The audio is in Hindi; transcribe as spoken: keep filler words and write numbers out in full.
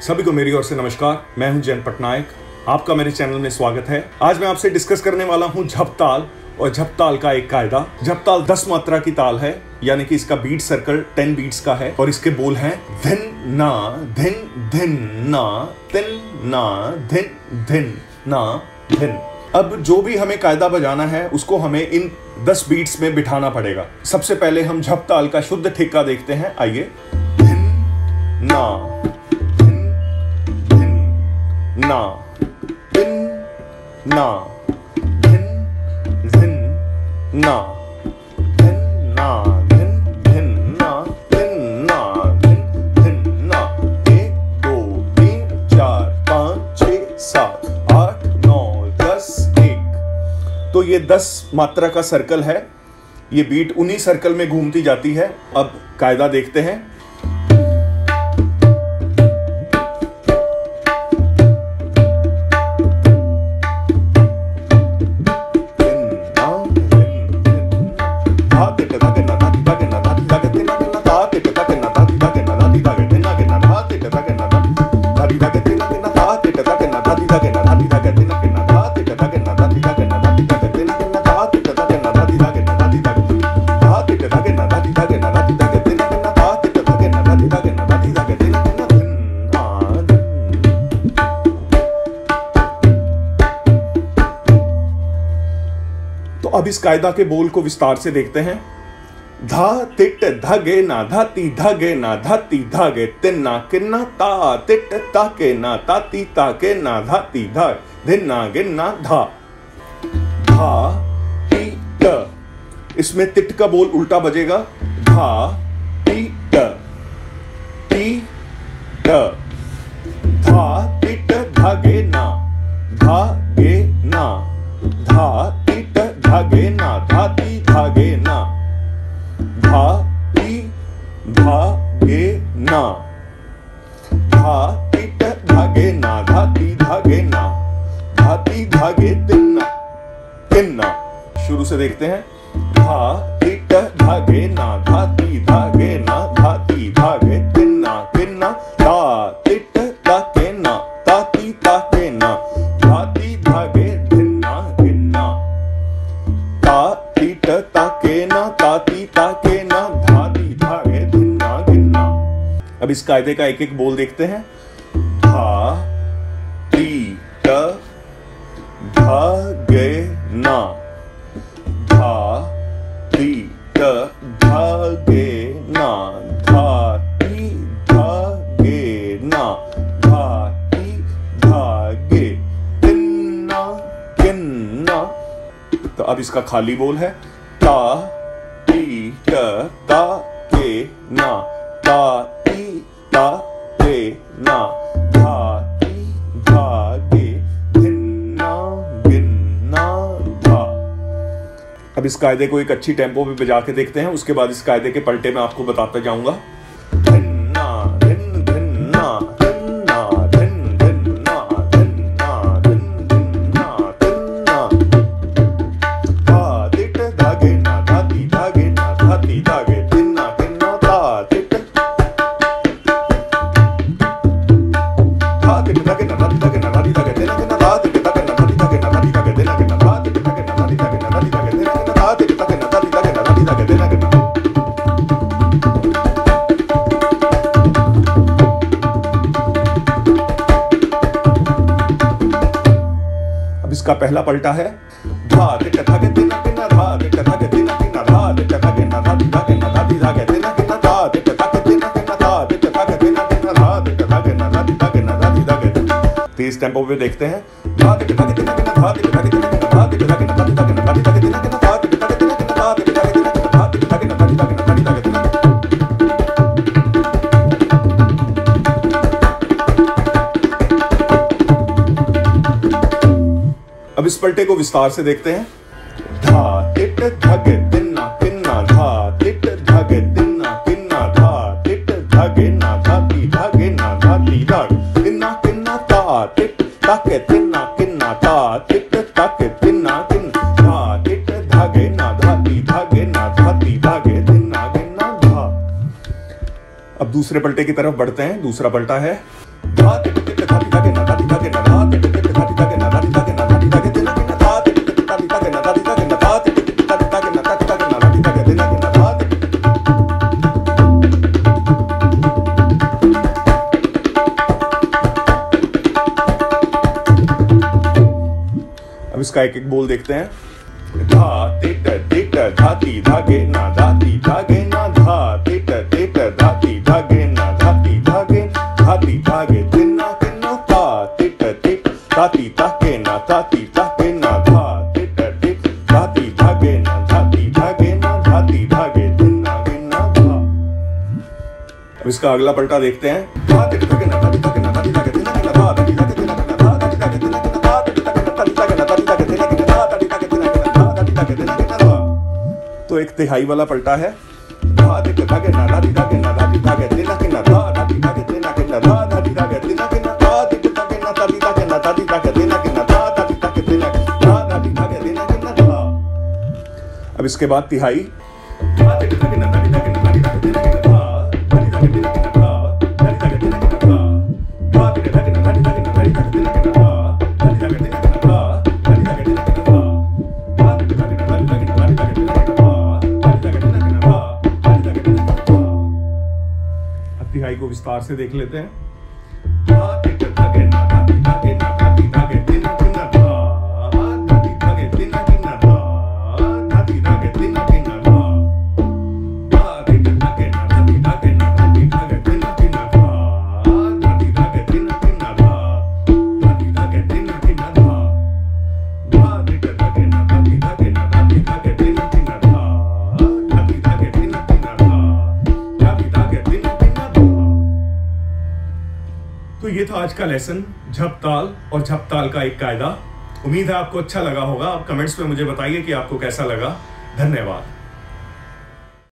सभी को मेरी ओर से नमस्कार। मैं हूं जयंत पटनायक, आपका मेरे चैनल में स्वागत है। आज मैं आपसे डिस्कस करने वाला हूं झपताल और झपताल का एक कायदा। झपताल दस मात्रा की ताल है, यानी कि इसका बीट सर्कल टेन बीट्स का है और इसके बोल हैं धिन ना धिन धिन ना तिन ना धिन धिन ना धिन। अब जो भी हमें कायदा बजाना है उसको हमें इन दस बीट्स में बिठाना पड़ेगा। सबसे पहले हम झपताल का शुद्ध ठेका देखते हैं, आइए। धिन ना ना धिन ना धिन धिन ना धिन ना धिन धिन ना धिन ना धिन धिन ना। एक दो तीन चार पाँच छः सात आठ नौ दस एक। तो ये दस मात्रा का सर्कल है, ये बीट उन्हीं सर्कल में घूमती जाती है। अब कायदा देखते हैं। अब इस कायदा के बोल को विस्तार से देखते हैं। धा तिट धागे ना धाती धागे ना धाती धागे तिन्ना किन्ना ता तिट ताके ना ताती ताके ना धाती धा धिन्ना गिन्ना धा धा टी ट। इसमें तिट का बोल उल्टा बजेगा। धा टी ट टी ट। धा तिट धागे ना धागे ना धा तिट धागे ना धाती धागे ना धाती धागे ना धा तिट धागे ना धाती धागे ना धाती धागे तिन्ना तिन्ना। शुरू से देखते हैं। धा तिट धागे ना धाती धागे ना धाती धागे तिन्ना तिन्ना ता तिट ताके ना ताती ताके ना धाती धागे धिन्ना गिन्ना ता तिट ताके ना ताती ताके ना धाती धागे धिन्ना गिन्ना। अब इस कायदे का एक एक बोल देखते हैं। धा ती ट धागे ना धा ती ट धागे ना धाती धागे ना धाती धागे तिन्ना गिन्ना। तो अब इसका खाली बोल है। ता ती ट ता के ना ता ती ता के ना धाती धागे धिन्ना गिन्ना धा। अब इस कायदे को एक अच्छी टेम्पो पे बजा के देखते हैं, उसके बाद इस कायदे के पलटे मैं आपको बताता जाऊंगा। धिन्ना धिन धिन्ना धिन्ना धिन धिन्ना धिन्ना धिन धिन्ना धिन्ना धा तिट धागे ना धाती धागे ना धाती धागे धिन्ना धिन्ना धा तिट धा तिट धागे ना धाती धागे ना धाती धागे धिन्ना धिन्ना धा तिट धागे ना धाती धागे ना धाती धागे धिन्ना धिन्ना धा तिट धागे ना धाती धागे ना धाती धागे धिन्ना धिन्ना धा तिट धागे ना धाती धागे ना धाती धागे धिन्ना धिन्ना। अब इसका पहला पलटा है। धा तिट धागे तिन्ना तिन्ना धा तिट धागे तिन्ना तिन्ना धा तिट धागे ना धाती धागे ना धाती धागे तिन्ना तिन्ना धा तिट धागे तिन्ना तिन्ना धा तिट धागे तिन्ना तिन्ना धा तिट धागे ना धाती धागे ना धाती धागे। तेज टेम्पो पे देखते हैं। धा तिट धागे तिन्ना तिन्ना धा तिट धागे तिन्ना तिन्ना धा तिट धागे ना धाती धागे ना धाती धागे तिन्ना तिन्ना धा तिट धागे तिन्ना तिन्ना धा तिट धागे तिन्ना तिन्ना धा तिट धागे ना धाती धागे ना धाती धागे तिन्ना। अब इस पलटे को विस्तार से देखते हैं। धा तिट धागे तिन्ना तिन्ना धा तिट धागे तिन्ना तिन्ना धा तिट धागे ना धाती धागे ना धाती धागे तिन्ना तिन्ना ता तिट ताके तिन्ना किन्ना ता तिट ताके तिन्ना किन्ना धा तिट धागे ना धाती धागे ना धाती धागे तिन्ना गिन्ना धा। अब दूसरे पलटे की तरफ बढ़ते हैं। दूसरा पलटा है धा टिट टिट धाती धागे ना धाती धागे ना धा टिट टिट धाती धागे ना धाती धागे ना धाती धागे दिना किना धा टिट टिट धाती धागे ना धाती धागे ना धा टिट टिट धाती धागे ना धाती धागे ना धाती धागे दिना किना धा टिट अब इसका एक एक बोल देखते हैं। धा टिट टिट धाती धागे ना धाती धागे ना धा टिट टिट धाती धागे ना धाती धागे धाती धागे दिना किना धा टिट टिट धाती धागे ना धाती धागे ना धा टिट टिट धाती धागे ना धाती धागे ना धाती धागे दिना किना धा। अब इसका अगला पलटा देखते हैं। धा टिट धागे ना धाती धागे ना धाती धागे दिना किना धा धाती धागे दिना किना धा धाती धागे दिना किना धा टिट धागे ना धाती धागे ना धाती धागे दिना किना धा धाती धागे दिना किना धा धाती धागे दिना किना धा। तो एक तिहाई वाला पलटा है। धा टिट धागे ना धाती धागे ना धाती धागे दिना किना धा धाती धागे दिना किना धा धाती धागे दिना किना धा टिट धागे ना धाती धागे ना धाती धागे दिना किना धा धाती धागे दिना धा धाती धागे दिना किना धा। अब इसके बाद तिहाई। धा टिट धागे ना धाती धागे ना धाती धागे दिना किना धा धाती धागे दिना किना धा धाती धागे दिना किना धा धा टिट धागे ना धाती धागे ना धाती धागे दिना किना धा धाती धागे दिना किना धा धाती धागे दिना किना धा धा टिट धागे ना धाती धागे ना धाती धागे दिना किना धा धाती धागे दिना किना धा धाती धागे दिना किना धा। अब तिहाई को विस्तार से देख लेते हैं। धा टिट धागे ना धाती धागे ना धाती धागे दिना किना धा धाती धागे दिना किना धा धाती धागे दिना किना धा धा टिट धागे ना धाती धागे ना धाती धागे दिना किना धा धाती धागे दिना किना धा धाती धागे दिना किना धा धा टिट धागे ना धाती धागे ना धाती धागे दिना किना धा धाती धागे दिना किना धा धाती धागे दिना किना धा। तो ये था आज का लेसन, झप ताल और झप ताल का एक कायदा। उम्मीद है आपको अच्छा लगा होगा। आप कमेंट्स में मुझे बताइए कि आपको कैसा लगा। धन्यवाद।